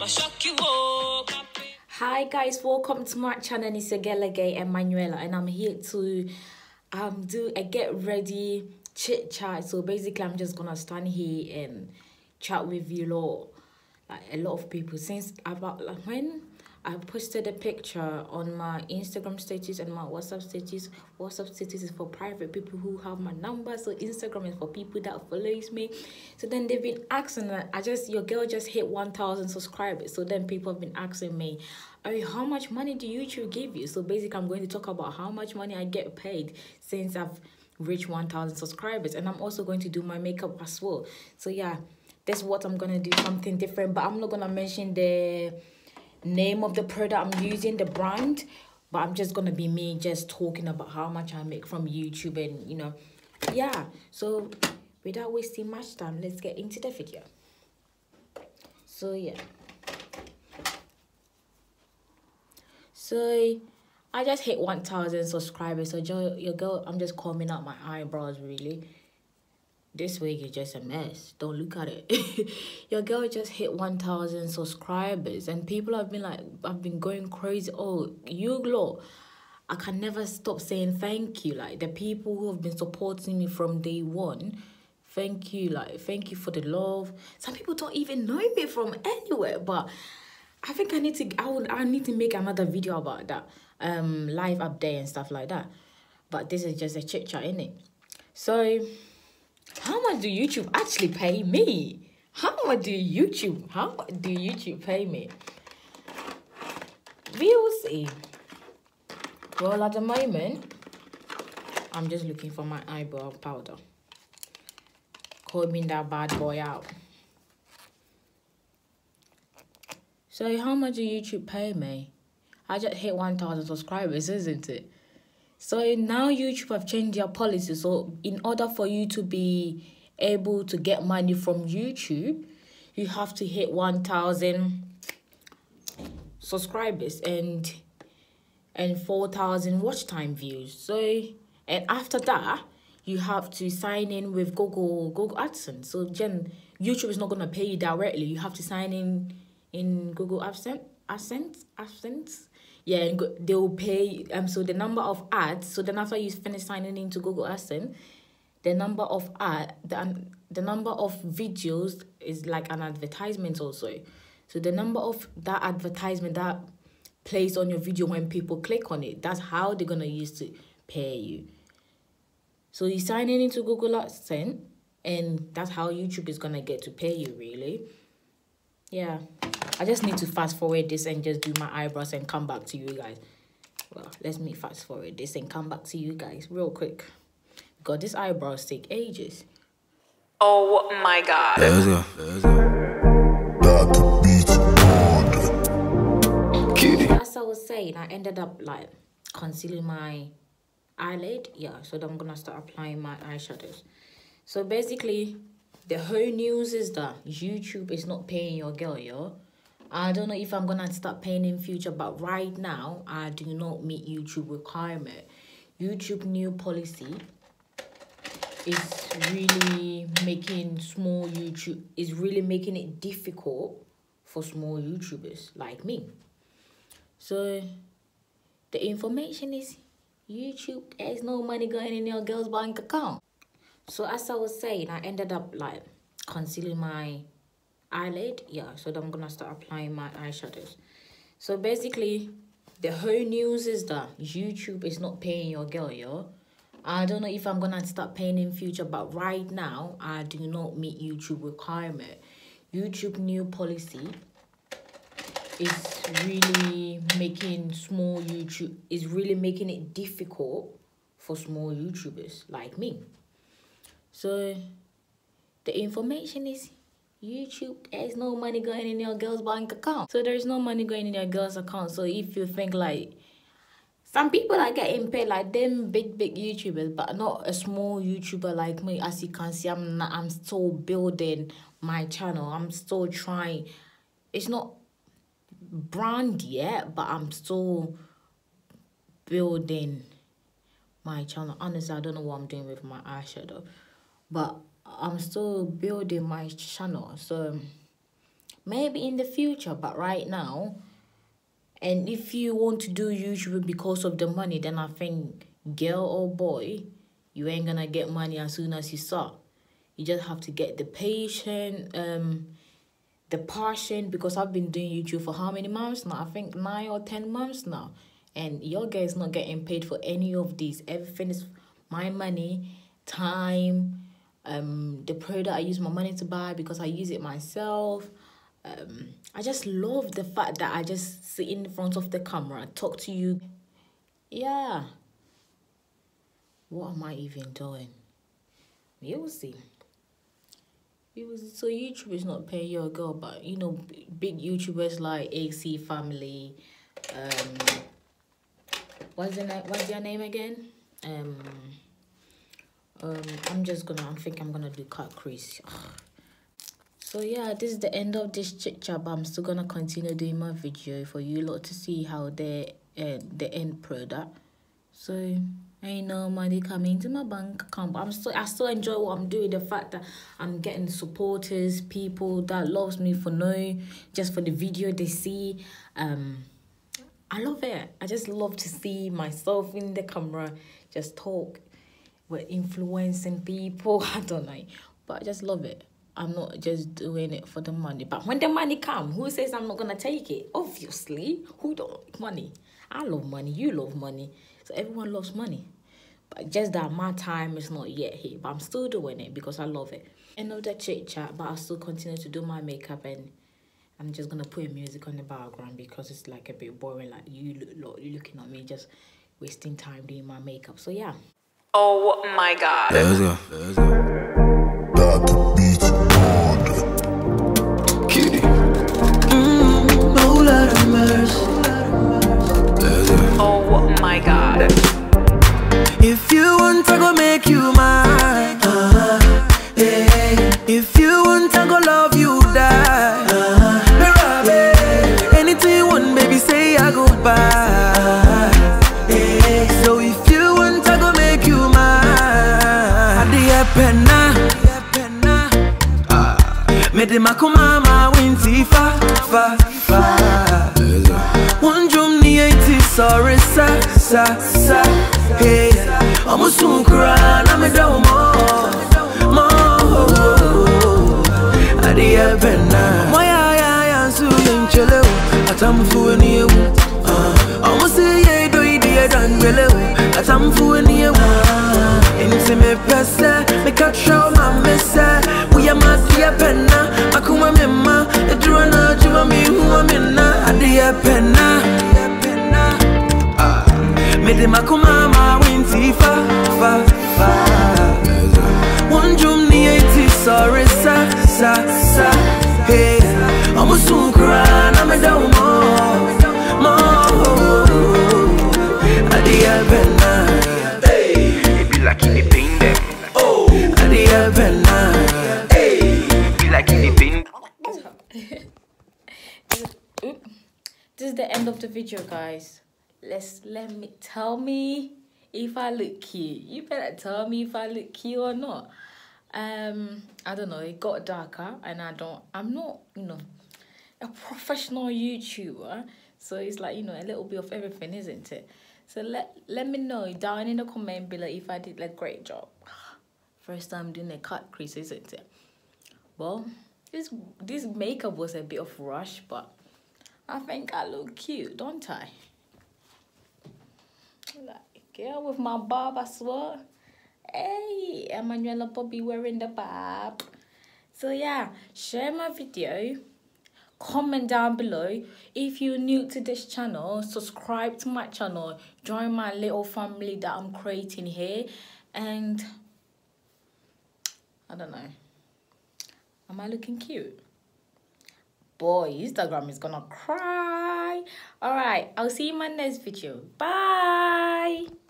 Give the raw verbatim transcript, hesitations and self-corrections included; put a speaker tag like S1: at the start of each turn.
S1: shock you. Oh. Hi guys, welcome to my channel. It's your girl again, Emanuela, and I'm here to um do a get ready chit chat. So basically, I'm just gonna stand here and chat with you lot, like a lot of people, since about like when I posted a picture on my Instagram status and my WhatsApp status. WhatsApp status is for private people who have my number, so Instagram is for people that follows me. So then they've been asking, I just your girl just hit one thousand subscribers. So then people have been asking me, oh, how much money do YouTube give you? So basically, I'm going to talk about how much money I get paid since I've reached one thousand subscribers, and I'm also going to do my makeup as well. So yeah, that's what I'm gonna do, something different, but I'm not gonna mention the name of the product I'm using, the brand, but I'm just gonna be me just talking about how much I make from YouTube, and you know, yeah. So without wasting much time, let's get into the video. So yeah, so I just hit one thousand subscribers. So your girl, I'm just combing out my eyebrows really. This wig is just a mess. Don't look at it. Your girl just hit one thousand subscribers, and people have been like, I've been going crazy. Oh, you lot, I can never stop saying thank you. Like the people who have been supporting me from day one, thank you. Like thank you for the love. Some people don't even know me from anywhere, but I think I need to. I would. I need to make another video about that, um, live update and stuff like that. But this is just a chit chat, innit? So, how much do YouTube actually pay me? How much do YouTube, how much do YouTube pay me? We will see. Well, at the moment, I'm just looking for my eyebrow powder. Combing that bad boy out. So, how much do YouTube pay me? I just hit one thousand subscribers, isn't it? So now YouTube have changed their policy. So in order for you to be able to get money from YouTube, you have to hit one thousand subscribers and and four thousand watch time views. So, and after that, you have to sign in with Google Google AdSense. So Jen, YouTube is not going to pay you directly. You have to sign in in Google AdSense, AdSense, AdSense. Yeah, and they will pay, um, so the number of ads, so then after you finish signing into Google AdSense, the number of ad, the, the number of videos is like an advertisement also. So the number of that advertisement that plays on your video when people click on it, that's how they're going to use to pay you. So you sign in into Google AdSense, and that's how YouTube is going to get to pay you, really. Yeah. I just need to fast forward this and just do my eyebrows and come back to you guys. Well, let me fast forward this and come back to you guys real quick. Because this eyebrows take ages.
S2: Oh my god.
S3: Let's go. Let's go.
S1: As I was saying, I ended up like concealing my eyelid. Yeah, so I'm gonna start applying my eyeshadows. So basically, the whole news is that YouTube is not paying your girl, yo. I don't know if I'm gonna start paying in future, but right now I do not meet YouTube requirement. YouTube new policy is really making small YouTube is really making it difficult for small YouTubers like me. So the information is YouTube has no money going in your girl's bank account. So as I was saying, I ended up like concealing my eyelid. Yeah, so I'm gonna start applying my eyeshadows. So basically, the whole news is that YouTube is not paying your girl, yo. I don't know if I'm gonna start paying in future, but right now I do not meet YouTube requirement. YouTube new policy is really making small YouTube is really making it difficult for small YouTubers like me. So the information is YouTube has no money going in your girl's bank account. So there's no money going in your girl's account. So if you think like some people are getting paid like them big big YouTubers, but not a small YouTuber like me. As you can see, I'm not, I'm still building my channel. I'm still trying. It's not brand yet, but I'm still building my channel. Honestly, I don't know what I'm doing with my eyeshadow, but I'm still building my channel. So maybe in the future, but right now. And if you want to do YouTube because of the money, then I think, girl or boy, you ain't gonna get money as soon as you start. You just have to get the patience, um, the passion, because I've been doing YouTube for how many months now? I think nine or ten months now. And your guys not getting paid for any of these. Everything is my money, time, um, the product I use my money to buy because I use it myself. Um, I just love the fact that I just sit in front of the camera, talk to you. Yeah. What am I even doing? You will see. You will see. So YouTube is not paying your girl, but you know, big YouTubers like A C Family, um, what's the name? What's their name again? Um, um, I'm just gonna. I think I'm gonna do Cut Crease. So yeah, this is the end of this chit chat, but I'm still gonna continue doing my video for you lot to see how the uh, the end product. So ain't no money coming to my bank account, but I'm still I still enjoy what I'm doing. The fact that I'm getting supporters, people that loves me for no, just for the video they see. Um, I love it. I just love to see myself in the camera, just talk, we're influencing people. I don't know, but I just love it. I'm not just doing it for the money. But when the money come, who says I'm not going to take it? Obviously, who don't like money? I love money. You love money. So everyone loves money. But just that my time is not yet here. But I'm still doing it because I love it. End of the chit-chat, but I'll still continue to do my makeup. And I'm just going to put music on the background because it's like a bit boring. Like you look, looking at me just wasting time doing my makeup. So yeah.
S2: Oh my God.
S3: Let's go. Let's go. Kitty.
S4: Mm, oh, Lord of mercy.
S2: Oh my God.
S4: If you want, I go make you mine. Uh-huh. Yeah. If you want, I go love you, die. Uh-huh. Baby, anything you want, baby, say I go buy. Uh-huh. Yeah. So if you want, I go make you mine. Adia penna. Mede makumama winti fa fa fa. One drum ni eighty sorry sa sa sa. Hey, I'm soon cry na me do mo mo. Adia penna. Moya ya ya su yenchele o. Atam fu ni ewu. I'm say ye do idi dangele o. Atam fu ni ewu. Inti me pesa me catch my messa. We are masia penna. Akuma mema. Edrona juma mi huwa minna. Adia penna. Mede makuma ma winti fa fa fa. One drum ni eighty sorry sa sa sa. Hey, I'm a soon cry na me do mo mo. Adia penna.
S3: Hey, it be like it pain them.
S4: Oh, Adia penna.
S3: Hey, it be like it pain.
S1: This is the end of the video, guys. Let's let me tell me if I look cute. You better tell me if I look cute or not. Um, I don't know. It got darker, and I don't. I'm not, you know, a professional YouTuber. So it's like, you know, a little bit of everything, isn't it? So let let me know down in the comment below if I did a great job. First time doing a cut crease, isn't it? Well, this this makeup was a bit of rush, but I think I look cute, don't I? Like, girl with my bob, I swear. Hey, Emanuela Bobby wearing the bob. So yeah, share my video. Comment down below. If you're new to this channel, subscribe to my channel. Join my little family that I'm creating here. And I don't know. Am I looking cute? Boy, Instagram is gonna cry. Alright, I'll see you in my next video. Bye.